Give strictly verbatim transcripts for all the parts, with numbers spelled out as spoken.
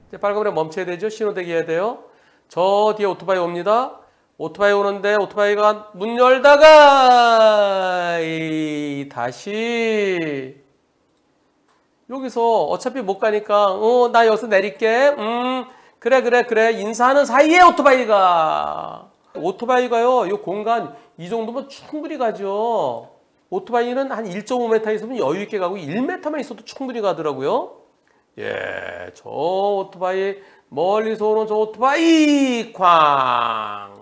이제 빨간불에 멈춰야 되죠. 신호대기 해야 돼요. 저 뒤에 오토바이 옵니다. 오토바이 오는데 오토바이가 문 열다가 이 다시 여기서 어차피 못 가니까 어 나 여기서 내릴게. 음 그래 그래 그래 인사하는 사이에 오토바이가 오토바이가요. 이 공간 이 정도면 충분히 가죠. 오토바이는 한 일 점 오 미터 있으면 여유 있게 가고 일 미터만 있어도 충분히 가더라고요. 예, 저 오토바이 멀리서 오는 저 오토바이 쾅.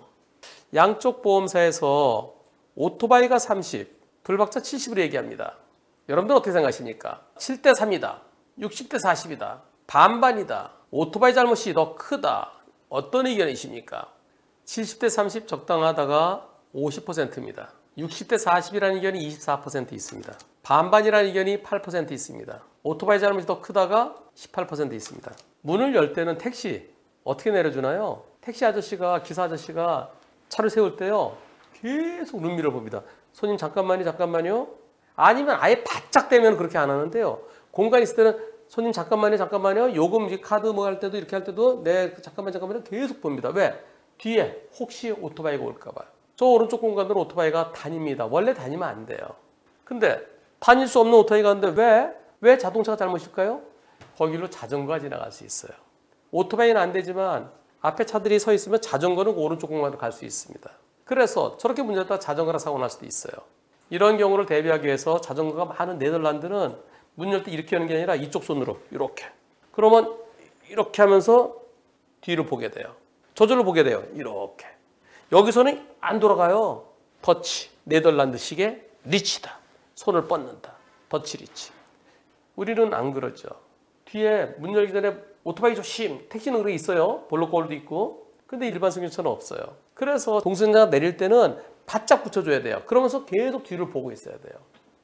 양쪽 보험사에서 오토바이가 삼십, 불박차 칠십으로 얘기합니다. 여러분들 어떻게 생각하십니까? 칠 대 삼이다. 육십 대 사십이다. 반반이다. 오토바이 잘못이 더 크다. 어떤 의견이십니까? 칠십 대 삼십 적당하다가 오십 퍼센트입니다. 육십 대 사십이라는 의견이 이십사 퍼센트 있습니다. 반반이라는 의견이 팔 퍼센트 있습니다. 오토바이 잘못이 더 크다가 십팔 퍼센트 있습니다. 문을 열 때는 택시 어떻게 내려주나요? 택시 아저씨가 기사 아저씨가 차를 세울 때요. 계속 눈밀어 봅니다. 손님 잠깐만요 잠깐만요. 아니면 아예 바짝 대면 그렇게 안 하는데요. 공간이 있을 때는 손님 잠깐만요 잠깐만요. 요금 카드 뭐 할 때도 이렇게 할 때도 네 잠깐만 잠깐만요 계속 봅니다. 왜? 뒤에 혹시 오토바이가 올까 봐요. 저 오른쪽 공간으로 오토바이가 다닙니다. 원래 다니면 안 돼요. 근데 다닐 수 없는 오토바이가 있는데 왜? 왜 자동차가 잘못일까요? 거기로 자전거가 지나갈 수 있어요. 오토바이는 안 되지만 앞에 차들이 서 있으면 자전거는 오른쪽 공간으로 갈 수 있습니다. 그래서 저렇게 문 열다가 자전거랑 사고 날 수도 있어요. 이런 경우를 대비하기 위해서 자전거가 많은 네덜란드는 문 열 때 이렇게 하는 게 아니라 이쪽 손으로 이렇게. 그러면 이렇게 하면서 뒤를 보게 돼요. 저절로 보게 돼요. 이렇게. 여기서는 안 돌아가요. 터치. 네덜란드식의 리치다. 손을 뻗는다. 터치 리치. 우리는 안 그러죠. 뒤에 문 열기 전에 오토바이 조심. 택시는 그게 있어요. 볼록거울도 있고. 근데 일반 승용차는 없어요. 그래서 동승자가 내릴 때는 바짝 붙여줘야 돼요. 그러면서 계속 뒤를 보고 있어야 돼요.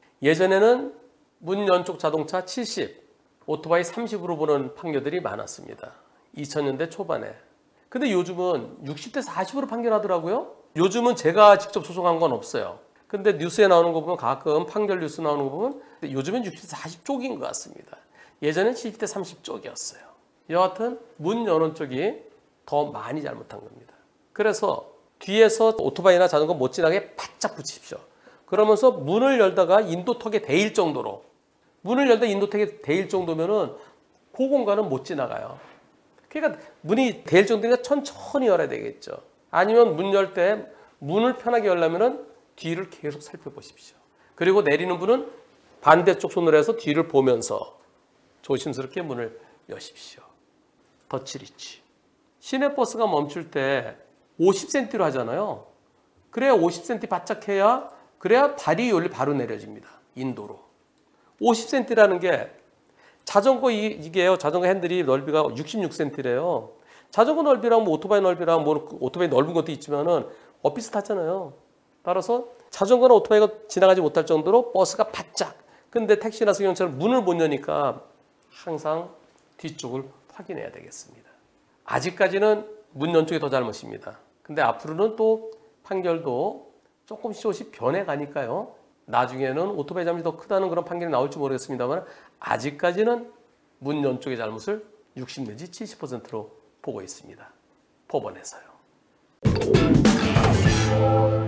예전에는 문 연쪽 자동차 칠십, 오토바이 삼십으로 보는 판결들이 많았습니다. 이천 년대 초반에. 근데 요즘은 육십 대 사십으로 판결하더라고요. 요즘은 제가 직접 소송한 건 없어요. 근데 뉴스에 나오는 거 보면 가끔 판결 뉴스 나오는 거 보면 요즘은 육십 대 사십 쪽인 것 같습니다. 예전엔 칠십 대 삼십 쪽이었어요. 여하튼 문 여는 쪽이 더 많이 잘못한 겁니다. 그래서 뒤에서 오토바이나 자전거 못 지나게 바짝 붙이십시오. 그러면서 문을 열다가 인도턱에 대일 정도로 문을 열다 인도턱에 대일 정도면은 그 공간은 못 지나가요. 그러니까 문이 대일 정도니까 천천히 열어야 되겠죠. 아니면 문 열 때 문을 편하게 열려면은 뒤를 계속 살펴보십시오. 그리고 내리는 분은 반대쪽 손으로 해서 뒤를 보면서 조심스럽게 문을 여십시오. 터치리치. 시내버스가 멈출 때 오십 센티미터로 하잖아요. 그래야 오십 센티미터 바짝 해야 그래야 발이 열리 바로 내려집니다. 인도로. 오십 센티미터라는 게 자전거 이, 이게요. 자전거 핸들이 넓이가 육십육 센티미터래요. 자전거 넓이랑 뭐 오토바이 넓이랑 뭐 오토바이 넓은 것도 있지만은 엇비슷하잖아요. 따라서 자전거나 오토바이가 지나가지 못할 정도로 버스가 바짝. 근데 택시나 승용차는 문을 못 여니까 항상 뒤쪽을 확인해야 되겠습니다. 아직까지는 문 연쪽이 더 잘못입니다. 근데 앞으로는 또 판결도 조금씩 조금씩 변해가니까요. 나중에는 오토바이 잘못이 더 크다는 그런 판결이 나올지 모르겠습니다만 아직까지는 문 연쪽의 잘못을 육십 내지 칠십 퍼센트로 보고 있습니다. 법원에서요.